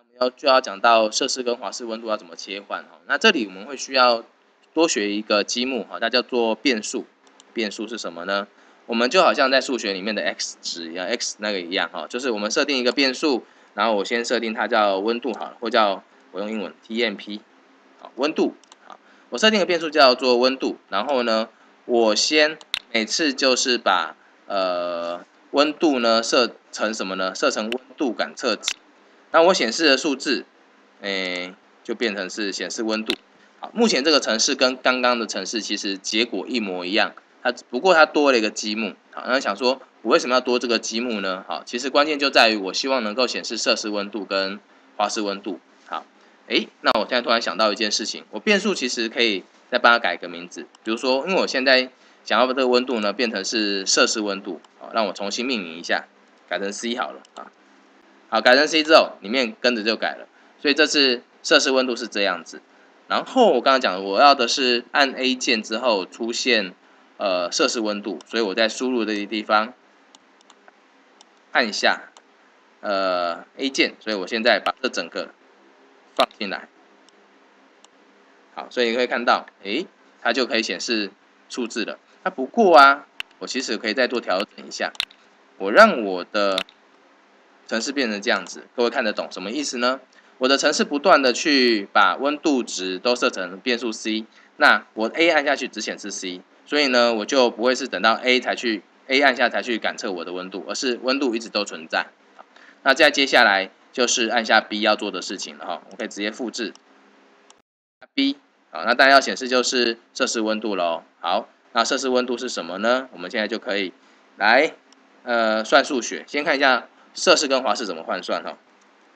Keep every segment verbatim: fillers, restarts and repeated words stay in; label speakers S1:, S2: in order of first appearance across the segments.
S1: 我们要就要讲到摄氏跟华氏温度要怎么切换哈。那这里我们会需要多学一个积木哈，它叫做变数。变数是什么呢？我们就好像在数学里面的 x 值一样 ，x 那个一样哈，就是我们设定一个变数，然后我先设定它叫温度好了，或叫我用英文 T M P， 好，温度好，我设定的变数叫做温度，然后呢，我先每次就是把呃温度呢设成什么呢？设成温度感测值，那我显示的数字，诶，就变成是显示温度。好，目前这个程式跟刚刚的程式其实结果一模一样，它不过它多了一个积木。好，那想说我为什么要多这个积木呢？好，其实关键就在于我希望能够显示摄氏温度跟华氏温度。好，诶，那我现在突然想到一件事情，我变数其实可以再帮它改个名字，比如说，因为我现在想要把这个温度呢变成是摄氏温度，好，让我重新命名一下，改成 C 好了啊。好，改成 C 之后，里面跟着就改了，所以这次摄氏温度是这样子。然后我刚刚讲，我要的是按 A 键之后出现呃摄氏温度，所以我在输入的地方按下呃 A 键，所以我现在把这整个放进来。好，所以你会看到，诶，它就可以显示数字了。那不过啊，我其实可以再做调整一下，我让我的程式变成这样子，各位看得懂什么意思呢？我的程式不断的去把温度值都设成变数 C， 那我 A 按下去只显示 C， 所以呢，我就不会是等到 A 才去 A 按下才去感测我的温度，而是温度一直都存在。那再接下来就是按下 B 要做的事情了哈，我可以直接复制 B， 好，那当然要显示就是摄氏温度喽。好，那摄氏温度是什么呢？我们现在就可以来呃算数学，先看一下摄氏跟华氏怎么换算哈。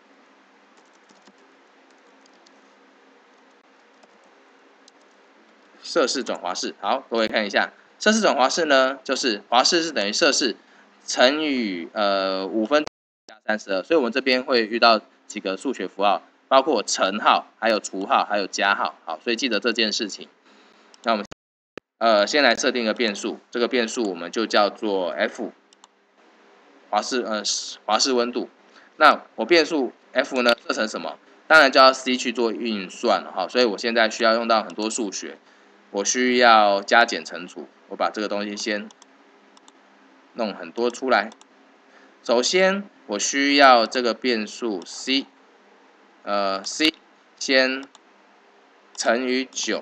S1: 摄氏转华氏，好，各位看一下，摄氏转华氏呢，就是华氏是等于摄氏乘以呃五分加三十二，所以我们这边会遇到几个数学符号，包括乘号、还有除号、还有加号，好，所以记得这件事情。那我们呃先来设定一个变数，这个变数我们就叫做 F， 华氏呃华氏温度。那我变数 F 呢设成什么？当然就要 C 去做运算了哈，所以我现在需要用到很多数学。我需要加减乘除，我把这个东西先弄很多出来。首先，我需要这个变数 c， 呃 c 先乘以九，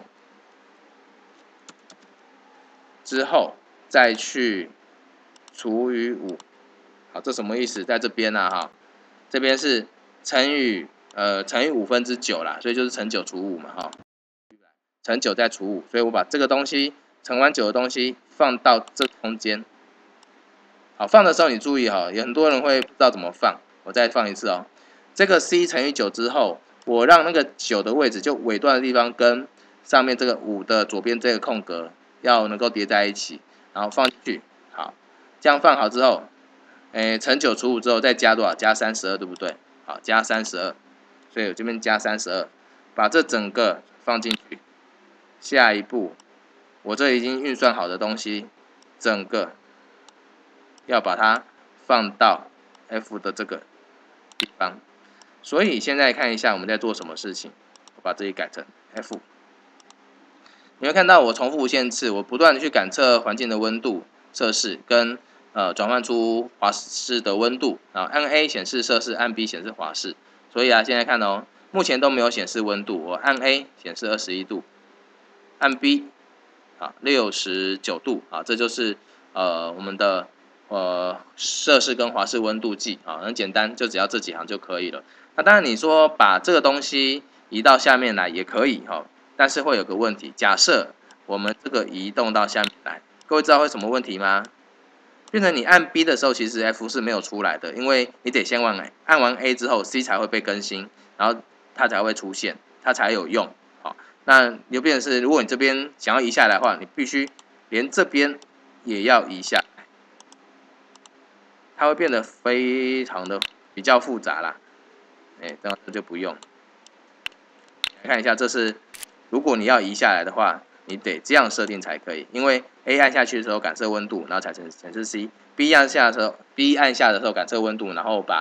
S1: 之后再去除以五。好，这什么意思？在这边啊哈，这边是乘以呃乘以五分之九啦，所以就是乘九除五嘛哈。乘九再除五，所以我把这个东西乘完九的东西放到这空间。好，放的时候你注意哈，有很多人会不知道怎么放，我再放一次哦。这个 c 乘以九之后，我让那个九的位置就尾段的地方跟上面这个五的左边这个空格要能够叠在一起，然后放进去。好，这样放好之后，诶，乘九除五之后再加多少？加三十二，对不对？好，加三十二，所以我这边加三十二，把这整个放进去。下一步，我这已经运算好的东西，整个要把它放到 F 的这个地方。所以现在看一下我们在做什么事情。我把这里改成 F。你会看到我重复无限次，我不断的去感测环境的温度摄氏，跟呃转换出华氏的温度。然后按 A 显示摄氏，按 B 显示华氏。所以啊，现在看哦，目前都没有显示温度。我按 A 显示二十一度。按 B， 好，六十九度，啊，这就是呃我们的呃摄氏跟华氏温度计，啊，很简单，就只要这几行就可以了。那当然你说把这个东西移到下面来也可以，哈，但是会有个问题，假设我们这个移动到下面来，各位知道会什么问题吗？变成你按 B 的时候，其实 F 是没有出来的，因为你得先按 A， 按完 A 之后 ，C 才会被更新，然后它才会出现，它才有用。好，那就变成是，如果你这边想要移下来的话，你必须连这边也要移下来，它会变得非常的比较复杂啦。哎，这样就不用。来看一下，这是如果你要移下来的话，你得这样设定才可以，因为 A 按下去的时候感测温度，然后才显示 C；B 按下的时候 ，B 按下的时候感测温度，然后把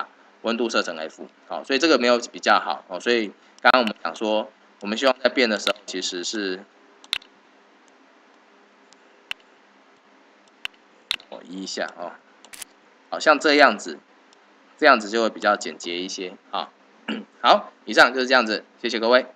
S1: 温度设成 F， 好，所以这个没有比较好哦。所以刚刚我们讲说，我们希望在变的时候其实是我移一下哦，好像这样子，这样子就会比较简洁一些啊。好，以上就是这样子，谢谢各位。